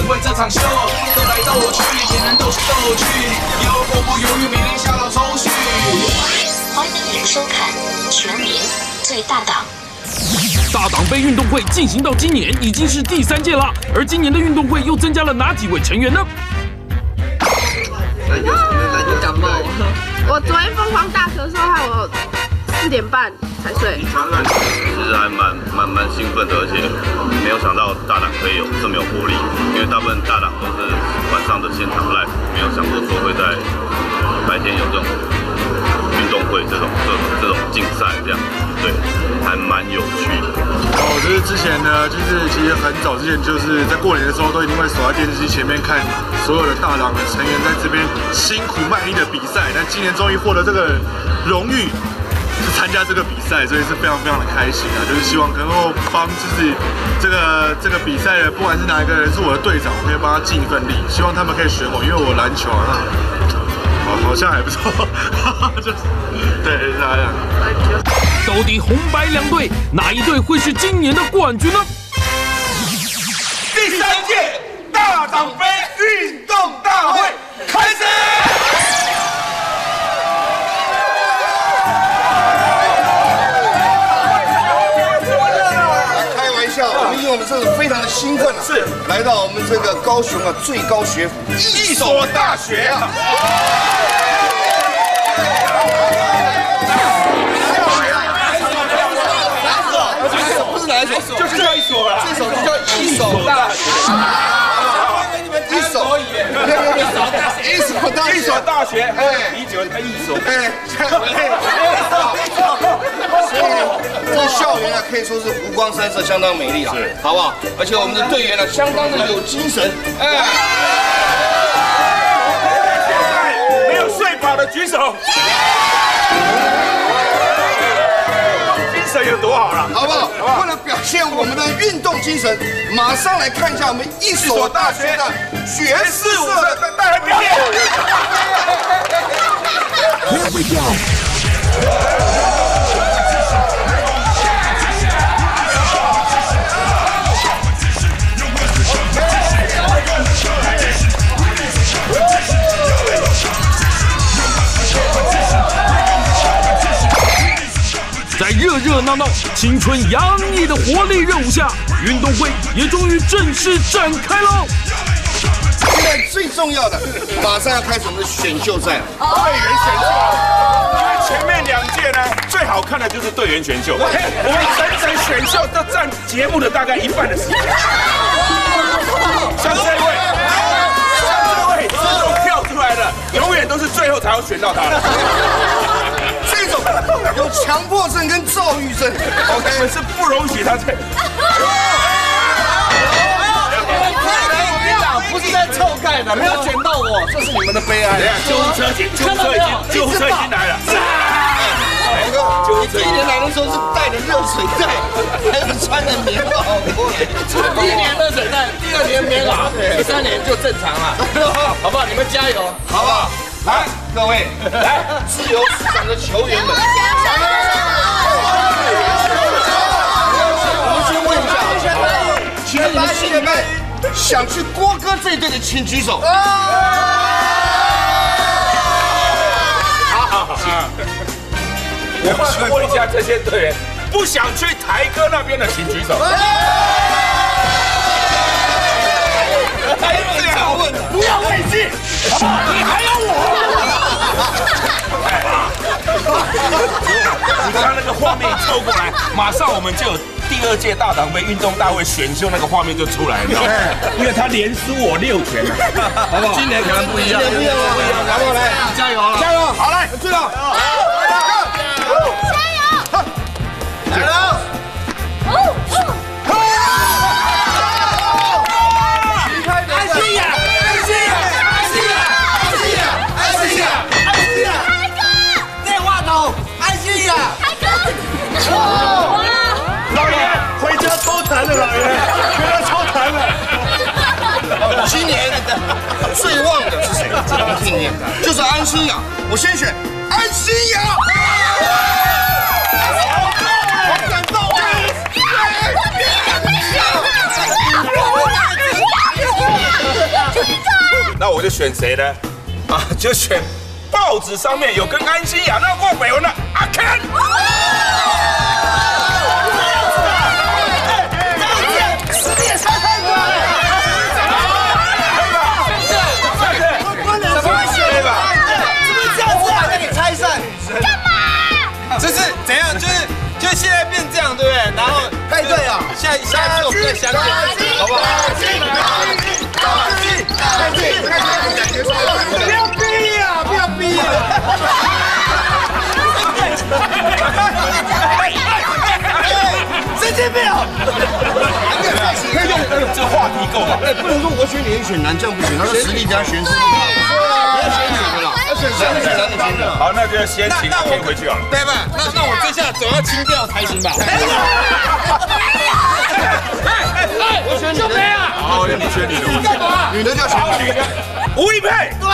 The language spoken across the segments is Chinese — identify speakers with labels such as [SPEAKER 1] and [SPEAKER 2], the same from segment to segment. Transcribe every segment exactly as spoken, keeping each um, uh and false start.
[SPEAKER 1] 为这场秀，斗来斗去，点燃斗智斗趣，有我不犹豫，每天下到抽蓄。
[SPEAKER 2] 欢迎收看《全民最大党》。
[SPEAKER 3] 大党杯运动会进行到今年已经是第三届了，而今年的运动会又增加了哪几位成员呢？
[SPEAKER 4] 我感冒，我昨天疯狂大咳嗽，害我四点半才睡。
[SPEAKER 5] 其实还蛮蛮蛮兴奋的，而且没有想到大党可以有这么有活力，因为大部分大党都是晚上的现场 live， 没有想过说会在白天有这种运动会这种这种这种竞赛这样，对，还蛮有趣的。
[SPEAKER 6] 哦，就是之前呢，就是其实很早之前，就是在过年的时候，都一定会守在电视机前面看所有的大党的成员在这边辛苦卖力的比赛。但今年终于获得这个荣誉，是参加这个比赛，所以是非常非常的开心啊！就是希望能够帮，就是这个这个比赛的，不管是哪一个人是我的队长，我可以帮他尽一份力。希望他们可以选我，因为我篮球啊，好好像还不错，就是对大家。
[SPEAKER 3] 到底红白两队哪一队会是今年的冠军呢？
[SPEAKER 1] 第三届大党杯运动大会开始。
[SPEAKER 7] 开玩笑，因为我们这个非常的兴奋啊，是来到我们这个高雄啊最高学府一所大学啊。哪一所？就是这一所了。这所就叫一所大学。给你们一所，一所大学，一所大学，哎，啤酒它一所，哎，所以这个校园呢，可以说是湖光山色，相当美丽啊，好不好？而且我们的队员呢，相当的有精神，哎。现在没有睡饱的举手。有多好了，好不好？为了表现我们的运动精神，马上来看一下我们一所大学的爵士舞的大来表演。Here we go。
[SPEAKER 3] 在热热闹闹、青春洋溢的活力热舞下，运动会也终于正式展开喽！
[SPEAKER 7] 现在最重要的，马上要开始我们的选秀赛了。
[SPEAKER 8] 队员选秀，因为前面两届呢，最好看的就是队员选秀，我们整整选秀都占节目的大概一半的时间。像这位，像这位自动跳出来的，永远都是最后才会选到他的。
[SPEAKER 7] 这种有强迫症跟躁郁症 ，OK，
[SPEAKER 8] 是不容许他这。
[SPEAKER 7] 我跟你讲，不是在臭盖的，没有选到我，这是你们的悲哀。
[SPEAKER 8] 救护车已经，救护车已经，救护车已经来了。
[SPEAKER 7] 救护车第一年来的时候是带着热水袋，还有穿着棉袄过来。第一年热水袋，第二年棉袄，第三年就正常了，好不好？你们加油，好不好？来，各位，来，自由市场的球员们，我们先问一下，请问你们心里面想去郭哥这一队的，请举手。
[SPEAKER 8] 好好好，我们问一下这些队员，不想去台哥那边的，请举手。还这样问，不要畏惧，你还有我。你刚刚那个画面凑过来，马上我们就有第二届大党杯运动大会选秀那个画面就出来了，因为他连输我六拳了，好不好？今年可能不一样，今年不一样，不一样，好不好？来，加油了，加油！好来，对了，
[SPEAKER 9] 加油！
[SPEAKER 7] 加油！
[SPEAKER 8] 老爷回家抽痰了，老爷回家抽痰了。
[SPEAKER 7] 今年最旺的是谁？今年就是安心亚，我先选安心亚。好感动啊！
[SPEAKER 8] 那我就选谁呢？啊，就选报纸上面有跟安心亚闹过绯闻的阿 Ken。
[SPEAKER 7] 实力也差太多了。怎么会选吧？怎么这样子啊？跟你拆散？干嘛？就是怎样？就是就现在变这样，对不对？然后配对啊，下下一次我们再相见，好不好？不要逼啊！不要逼啊！神经病！
[SPEAKER 8] 这话题够了。
[SPEAKER 7] 哎，不能说我选女选男，这样不行，那是实力加选手。不要选女的了，要选选选男，你选的。
[SPEAKER 8] 好，那就先请阿 Ken 回去好了。
[SPEAKER 7] 对吧？那那我这下总要清掉才行吧？我选女的啊！
[SPEAKER 8] 好，你选女的。
[SPEAKER 7] 干嘛？女的就要选女的。
[SPEAKER 8] 吴亦佩。
[SPEAKER 7] 对。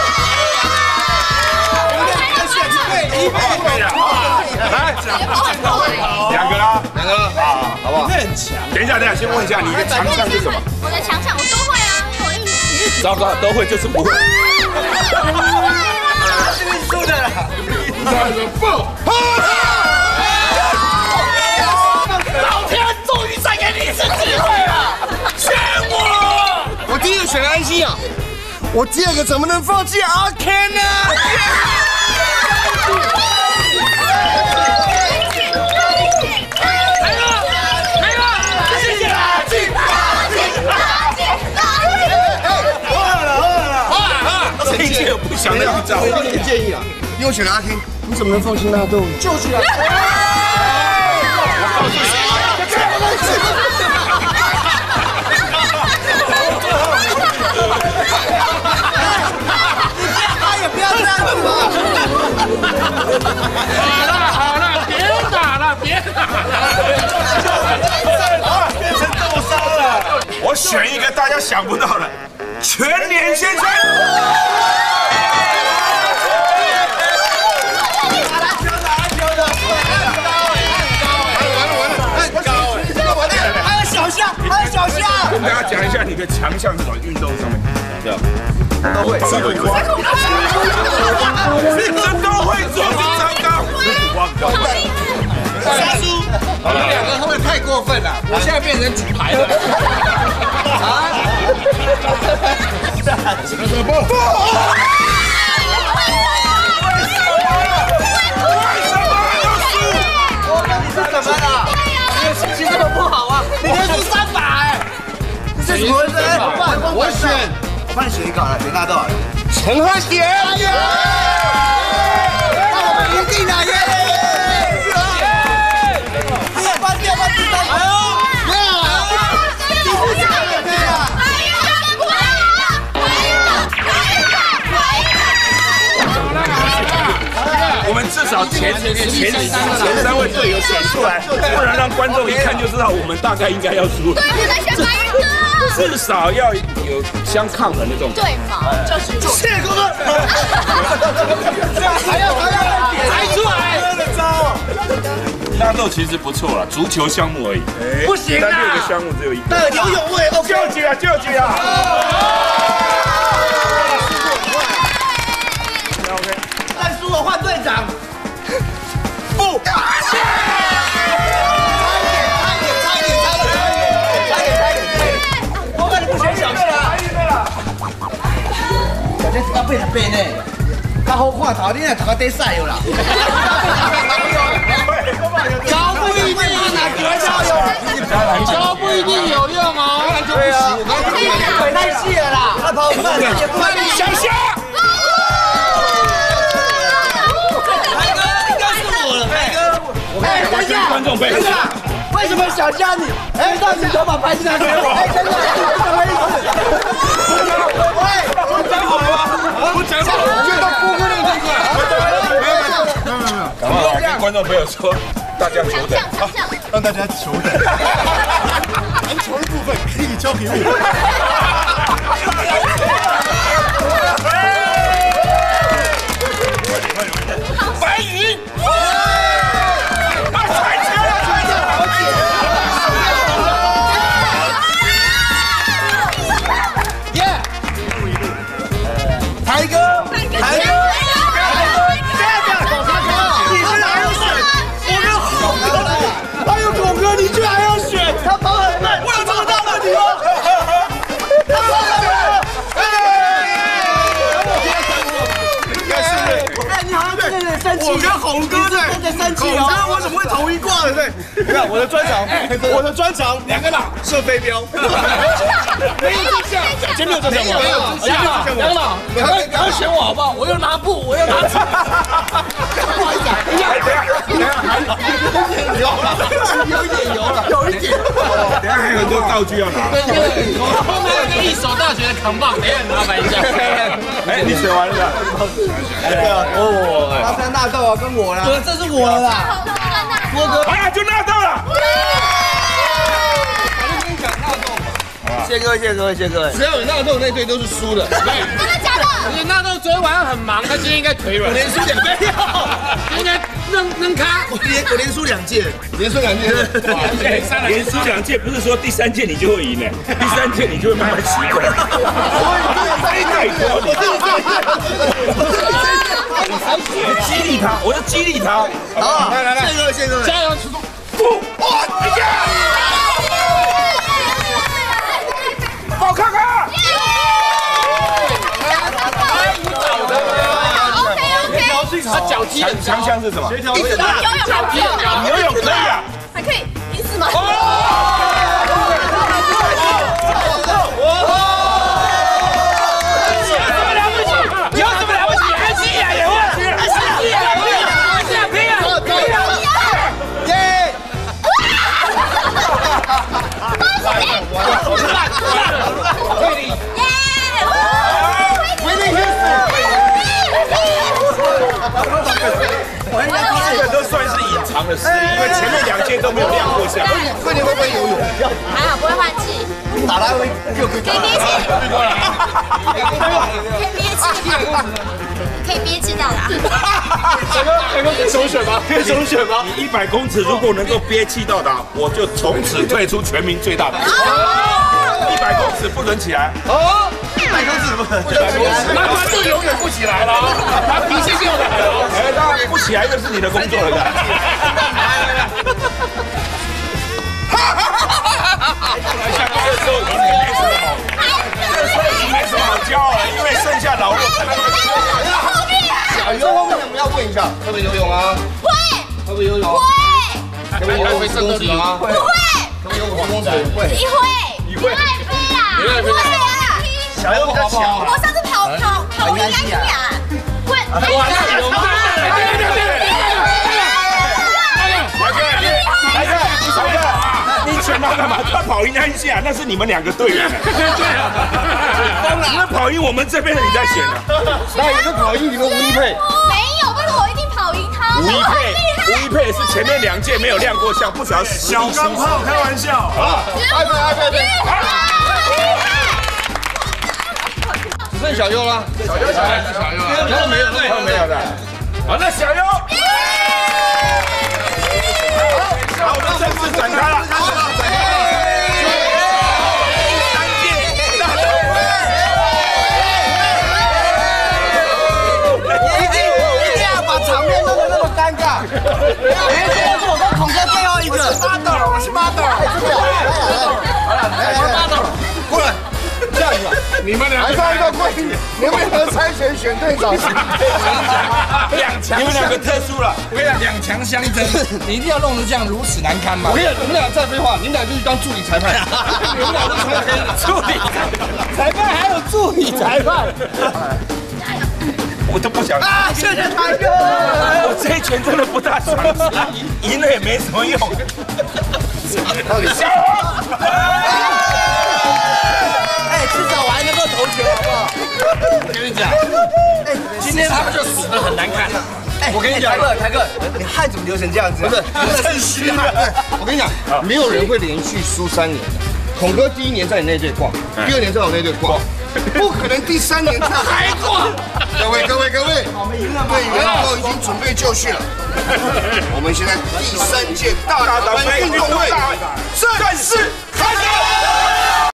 [SPEAKER 7] 一倍可以了，
[SPEAKER 8] 来，两个啦，
[SPEAKER 7] 两个了，好，好不好？很强。
[SPEAKER 8] 等一下，等一下，先问一下你的强项是什么？
[SPEAKER 9] 我的强项我都会啊，因为我一直
[SPEAKER 8] 糟糕，都会就是不会。
[SPEAKER 7] 是输的了。老天终于再给你一次机会了，选我！我第一个选安心啊，我第二个怎么能放弃阿 Ken 呢？
[SPEAKER 8] 不想的预兆。
[SPEAKER 7] 我给你建议啊，因为我选了阿 Ken，你怎么能放心纳豆？就是啊。我告诉你，他也不要这样子嘛。
[SPEAKER 3] 好了好了，别打了别打
[SPEAKER 8] 了。变成豆沙了。我选一个大家想不到的，全联先生。跟大家讲一下你的强项是什么？运动上面，这样，都会，吃苦瓜，这都会做，是糟糕，吃苦瓜比较快。
[SPEAKER 7] 杀叔，你们两个会不会太过分了？我现在变成举牌了。啊？什么不？我跟你是怎么了？你的心情这么不好啊？你连输三把哎！这怎么回事？我选，我帮你选一个好了，选纳豆好了。陈汉典。那我们一定拿耶！第二关，第二关，第三关。哎呦，没有啊！第四关也可以啊！哎呀，我呀，我呀，
[SPEAKER 8] 我们至少前前前三位队友选出来，不然让观众一看就知道我们大概应该要输。
[SPEAKER 9] 对，我在选白云的。
[SPEAKER 8] 至少要有相抗衡的这种。
[SPEAKER 9] 对嘛，就是
[SPEAKER 7] 谢谢哥哥。还要还要抬出来的招。
[SPEAKER 8] 纳豆其实不错了，足球项目而已。
[SPEAKER 7] 不行啊！
[SPEAKER 8] 但六个项目只有一个。
[SPEAKER 7] 那游泳我也 OK。
[SPEAKER 8] 就举啊，就举啊。OK。
[SPEAKER 7] 再输我换队长。不。背背呢，较好看头，你若头底晒有啦。脚不一定哪个叫有，脚不一定有用哦。对啊，腿太细了啦，他跑慢也不慢。小虾。海哥，应该是我了，海哥。哎，等一下，
[SPEAKER 8] 观众背。
[SPEAKER 7] 为什么小虾你？哎，让你头发拍进来给我。哎，真的，什么意思？喂，我讲好了吗？我讲好了，就到姑姑那这块。没有没有没有没有。
[SPEAKER 8] 赶快跟观众朋友说，大家久等，
[SPEAKER 6] 好，让大家久等。篮球的部分可以交给我。
[SPEAKER 8] 白云。
[SPEAKER 7] 孔哥对，跟着生气哦。孔哥我怎么会同一挂的对？你看我的专长，我的专长两个脑射飞镖。没有这项，前面有这项吗？没有这项。两个脑，赶快赶快选我好不好？我又拿布，我又拿纸。不好意思，等一下，等一下，等一下，还有有一点油了，有一点。
[SPEAKER 8] 等下还有很多道具要拿。
[SPEAKER 7] 对对对，后面那个一手大学的扛棒，等一下麻烦一下。
[SPEAKER 8] 哎，你选完了？
[SPEAKER 7] 对啊，哦，大山纳豆啊，跟我啦。对，这是我的啦。郭哥，
[SPEAKER 8] 哎，就纳豆了。
[SPEAKER 7] 谢各位，谢各位，谢各位。只要有纳豆那队都是输的。真
[SPEAKER 9] 的假的？
[SPEAKER 7] 而且纳豆昨天晚上很忙，他今天应该腿软。我连输两没有，今天扔扔咖。我连我连输两届，连输两届。
[SPEAKER 8] 连输两届不是说第三届你就会赢呢，第三届你就会慢慢习惯。太多了，我激励他，我要激励他。
[SPEAKER 7] 好，来来来，谢各位，谢各位，加油！不，哇，哎呀！
[SPEAKER 8] 帮我看看。
[SPEAKER 7] 他脚踢很
[SPEAKER 8] 强项是什么？
[SPEAKER 7] 协调性。
[SPEAKER 9] 游泳还可以，
[SPEAKER 8] 游泳可以啊，
[SPEAKER 9] 还可以一次吗？
[SPEAKER 8] 有什么了不起？还是呀，有啊，还是呀，有啊，是啊，可以啊，可以啊，
[SPEAKER 7] 耶！
[SPEAKER 8] 这个都算是隐藏的实力，因为前面两届都没有亮过相。
[SPEAKER 7] 慧玲会不会游泳？
[SPEAKER 9] 还好不会换气，
[SPEAKER 7] 打来回又可以
[SPEAKER 9] 可以憋气，可以憋气，可以憋气到达。
[SPEAKER 7] 这个这个可以首选吗？可以首选吗？
[SPEAKER 8] 你一百公尺如果能够憋气到达，我就从此退出全民最大。一百公尺不准起来。
[SPEAKER 7] 哦，一百公尺不能不能起来，那他就永远不起来了。他脾气就来了。
[SPEAKER 8] 哎，当然不起来就是你的工作了。来来来。这时候赢也没什么好，这时候赢没什么好骄傲的，因为剩下老弱看到那个。
[SPEAKER 7] 小优后面我们要问一下，会不会游泳啊？
[SPEAKER 9] 会，
[SPEAKER 7] 会不会游泳？
[SPEAKER 9] 会，
[SPEAKER 7] 会不会游会深蹲吗？
[SPEAKER 9] 不会，
[SPEAKER 7] 会不会游五十公尺？会。
[SPEAKER 9] 你会，你会飞啦，会啊。
[SPEAKER 7] 小优比较强。
[SPEAKER 9] 我上次跑跑跑云安雅，会。
[SPEAKER 7] 哇，那有吗？对对对对对。
[SPEAKER 8] 来哥，来哥，来哥。你选他干嘛？他跑赢安西亚，那是你们两个队员。对啊，你们跑赢我们这边的，你在选啊？
[SPEAKER 7] 那也是跑赢你们吴一佩。
[SPEAKER 9] 没有，为什么我一定跑赢他？
[SPEAKER 8] 吴一佩，吴一佩是前面两届没有亮过相，不少
[SPEAKER 6] 小钢炮，开玩笑。
[SPEAKER 7] 啊，爱佩爱佩佩。只剩小优了，小优小优小优，然后没有对，
[SPEAKER 8] 没有的。好，那小优。好，我们正式展开了。
[SPEAKER 7] 场面弄得那么尴尬，哎，这个是我跟孔哥最后一个。我是八斗，我是八斗。好了，来，我是八斗，过来。这样子，你们俩还差一个冠军，你们两个猜拳选队长。
[SPEAKER 8] 两强，你们两个特殊了。
[SPEAKER 7] 我跟你讲，两强相争，你一定要弄得这样如此难堪吗？我跟你讲，你们俩再废话，你们俩就去当助理裁判。你们俩都成了助理裁判，还有助理裁判。
[SPEAKER 8] 我都不想
[SPEAKER 7] 啊！谢谢台哥，
[SPEAKER 8] 我这一拳真的不大爽，赢了也没什么用。小红，
[SPEAKER 7] 哎，至少我还能够投球，好不好？我跟你讲，哎，今天他们就死得很难看。哎，我跟你讲，台哥，台哥，你汗怎么流成这样子？不是，趁虚汗。我跟你讲，没有人会连续输三年的。孔哥第一年在你那队逛，第二年在我那队逛。不可能第三年还逛。各位各位各位，队员都已经准备就绪了。我们现在第三届大打班运动会